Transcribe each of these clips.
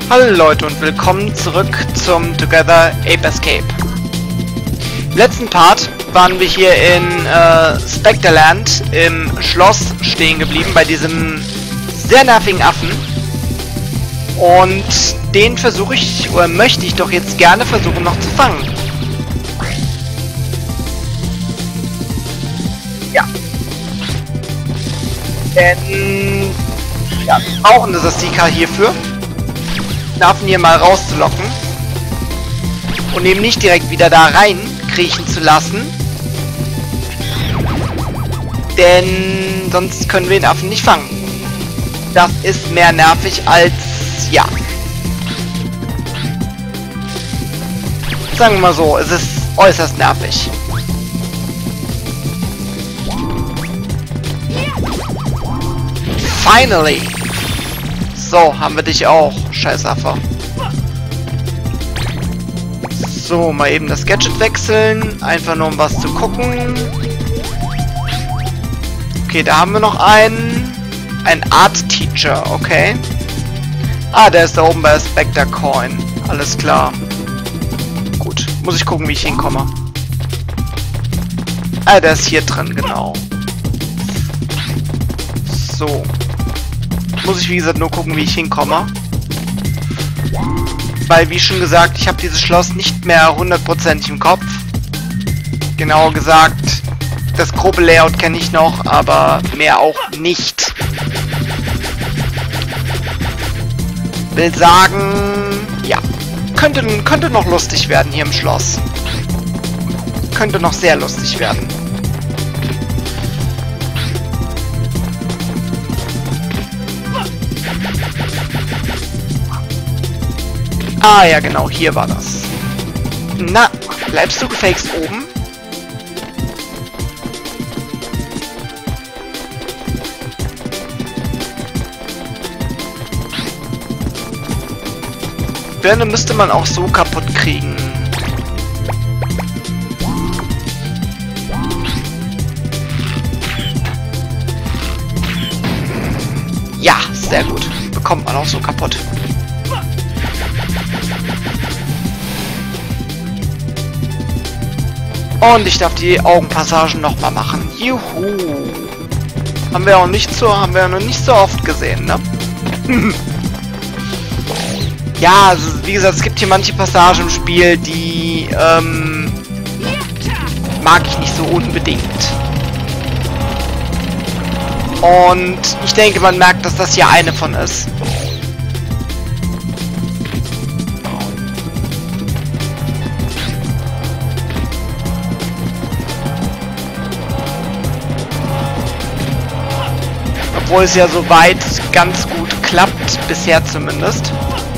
Hallo Leute und willkommen zurück zum Together Ape Escape. Im letzten Part waren wir hier in Specterland im Schloss stehen geblieben, bei diesem sehr nervigen Affen. Und den versuche ich, oder möchte ich doch jetzt gerne versuchen noch zu fangen. Ja. Denn ja, wir brauchen das Astika hierfür. Affen hier mal rauszulocken und eben nicht direkt wieder da rein kriechen zu lassen, denn sonst können wir den Affen nicht fangen. Das ist mehr nervig als ja. Sagen wir mal so, es ist äußerst nervig. Finally! So, haben wir dich auch, Scheißaffe. So, mal eben das Gadget wechseln. Einfach nur um was zu gucken. Okay, da haben wir noch einen. Ein Art Teacher, okay. Ah, der ist da oben bei Spectre Coin. Alles klar. Gut, muss ich gucken, wie ich hinkomme. Ah, der ist hier drin, genau. So. Muss ich wie gesagt nur gucken, wie ich hinkomme. Weil, wie schon gesagt, ich habe dieses Schloss nicht mehr 100% im Kopf. Genauer gesagt, das grobe Layout kenne ich noch, aber mehr auch nicht. Will sagen, ja, könnte noch lustig werden hier im Schloss. Könnte noch sehr lustig werden. Ah ja, genau, hier war das. Na, bleibst du gefaked oben? Birne müsste man auch so kaputt kriegen. Ja, sehr gut. Bekommt man auch so kaputt. Und ich darf die Augenpassagen nochmal machen. Juhu! Haben wir noch nicht so oft gesehen, ne? Ja, also, wie gesagt, es gibt hier manche Passagen im Spiel, die mag ich nicht so unbedingt. Und ich denke, man merkt, dass das hier eine von ist. Obwohl es ja soweit ganz gut klappt, bisher zumindest.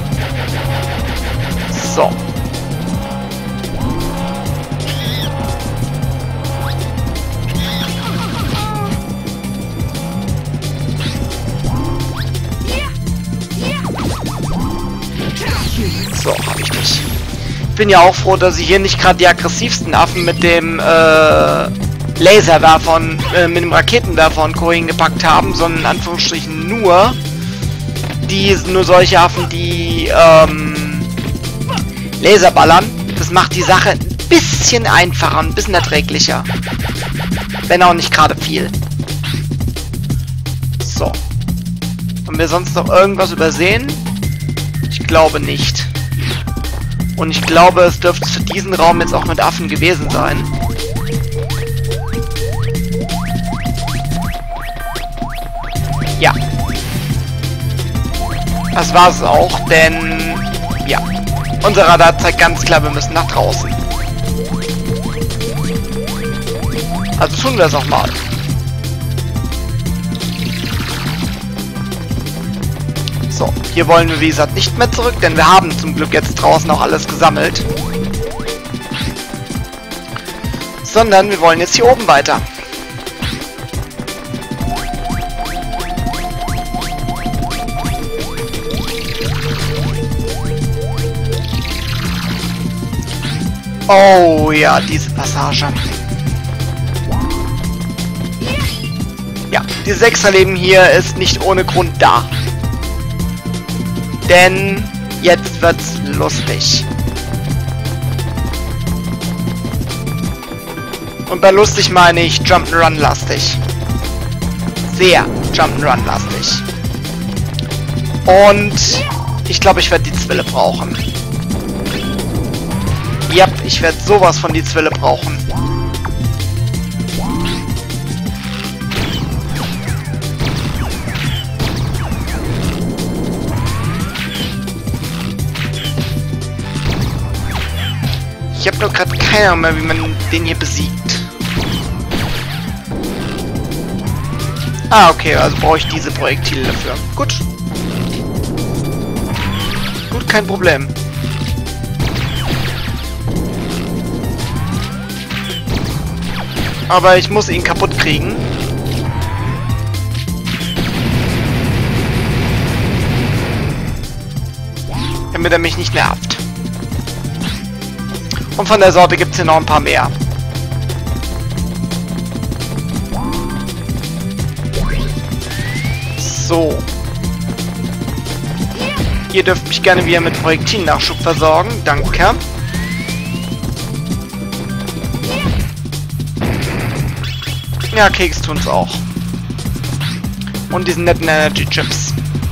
So. So, habe ich dich. Bin ja auch froh, dass sie hier nicht gerade die aggressivsten Affen mit dem Laserwerfer und mit dem Raketenwerfer und Co. hingepackt haben, sondern in Anführungsstrichen nur solche Affen, die Laser ballern. Das macht die Sache ein bisschen einfacher und ein bisschen erträglicher. Wenn auch nicht gerade viel. So. Haben wir sonst noch irgendwas übersehen? Ich glaube nicht. Und ich glaube, es dürfte für diesen Raum jetzt auch mit Affen gewesen sein. Ja. Das war es auch, denn ja. Unser Radar zeigt ganz klar, wir müssen nach draußen. Also tun wir es auch mal. So, hier wollen wir wie gesagt nicht mehr zurück, denn wir haben zum Glück jetzt draußen auch alles gesammelt. Sondern wir wollen jetzt hier oben weiter. Oh ja, diese Passage. Ja, dieses Extra-Leben hier ist nicht ohne Grund da. Denn Jetzt wird's lustig. Und bei lustig meine ich Jump'n'Run-lastig. Sehr Jump'n'Run-lastig. Und ich glaube, ich werde die Zwille brauchen. Yep, ich werde sowas von die Zwille brauchen. Ich habe nur gerade keine Ahnung mehr, wie man den hier besiegt. Ah, okay, also brauche ich diese Projektile dafür. Gut. Gut, kein Problem. Aber ich muss ihn kaputt kriegen. Damit er mich nicht nervt. Und von der Sorte gibt es hier noch ein paar mehr. So. Ihr dürft mich gerne wieder mit Projektilnachschub versorgen. Danke. Ja, Keks tun's auch. Und diesen netten Energy Chips.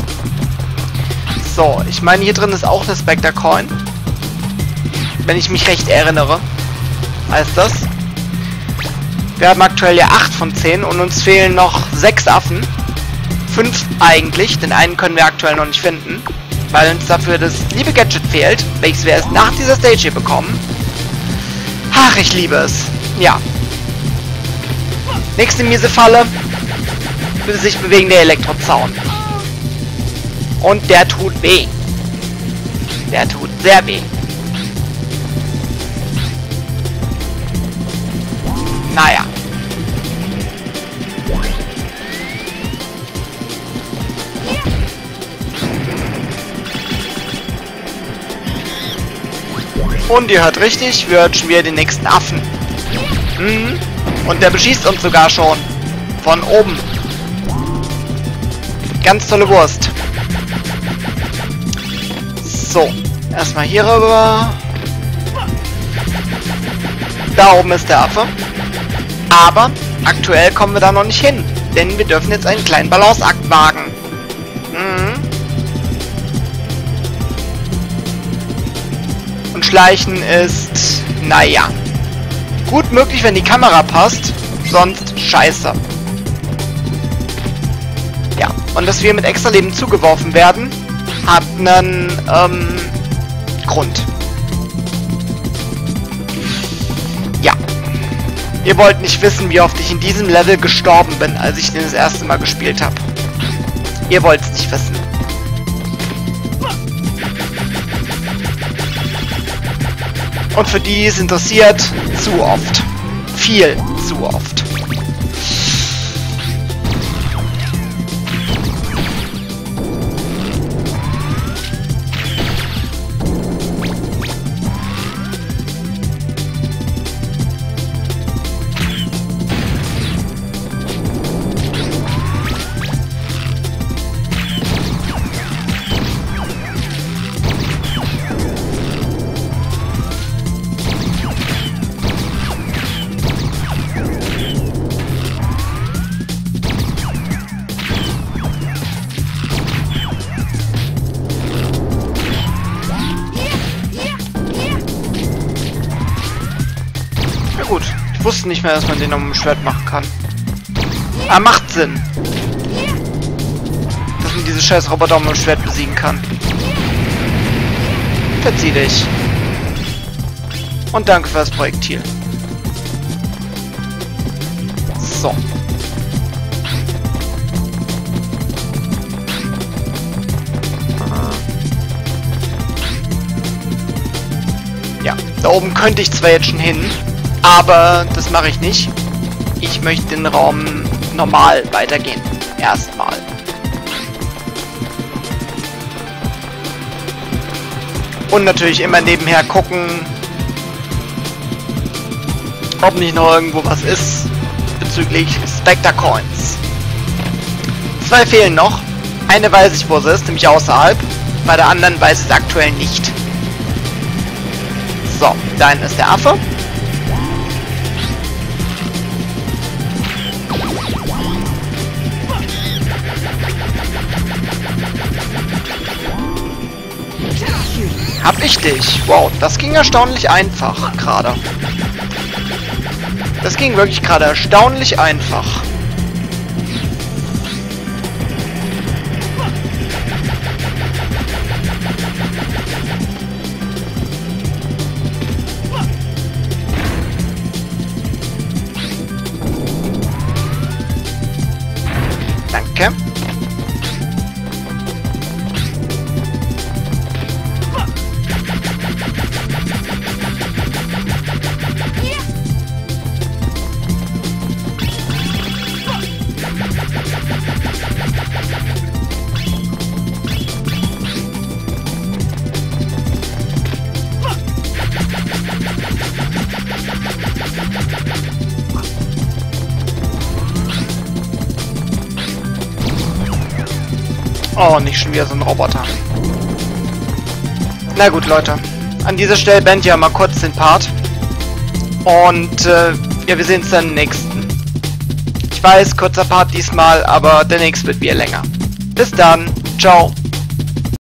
So, ich meine, hier drin ist auch eine Spectre Coin. Wenn ich mich recht erinnere. Heißt das. Wir haben aktuell ja 8 von 10 und uns fehlen noch 6 Affen. 5 eigentlich, den einen können wir aktuell noch nicht finden. Weil uns dafür das liebe Gadget fehlt, welches wir erst nach dieser Stage hier bekommen. Ach, ich liebe es. Ja. Nächste miese Falle. Sich bewegender Elektrozaun. Und der tut weh. Der tut sehr weh. Naja. Und ihr hört richtig, wir hören schon wieder den nächsten Affen. Mhm. Und der beschießt uns sogar schon. Von oben. Ganz tolle Wurst. So. Erstmal hier rüber. Da oben ist der Affe. Aber aktuell kommen wir da noch nicht hin. Denn wir dürfen jetzt einen kleinen Balanceakt wagen. Mhm. Und Schleichen ist, naja, gut möglich, wenn die Kamera passt, sonst scheiße. Ja, und dass wir mit extra Leben zugeworfen werden, hat einen Grund. Ja. Ihr wollt nicht wissen, wie oft ich in diesem Level gestorben bin, als ich den das erste Mal gespielt habe. Ihr wollt es nicht wissen. Und für die es interessiert, zu oft. Viel zu oft. Gut, ich wusste nicht mehr, dass man den noch mit dem Schwert machen kann. Ah, macht Sinn. Dass man diese scheiß Roboter mit dem Schwert besiegen kann. Verzieh dich. Und danke für das Projektil. So. Ja, da oben könnte ich zwar jetzt schon hin. Aber das mache ich nicht. Ich möchte den Raum normal weitergehen. Erstmal. Und natürlich immer nebenher gucken, ob nicht noch irgendwo was ist bezüglich Spectre Coins. 2 fehlen noch. Eine weiß ich, wo sie ist, nämlich außerhalb. Bei der anderen weiß es aktuell nicht. So, da hinten ist der Affe. Hab ich dich. Wow, das ging erstaunlich einfach gerade. Das ging wirklich gerade erstaunlich einfach. Danke. Oh, nicht schon wieder so ein Roboter. Na gut, Leute. An dieser Stelle beende ich ja mal kurz den Part. Und, ja, wir sehen uns dann im nächsten. Ich weiß, kurzer Part diesmal, aber der nächste wird wieder länger. Bis dann. Ciao.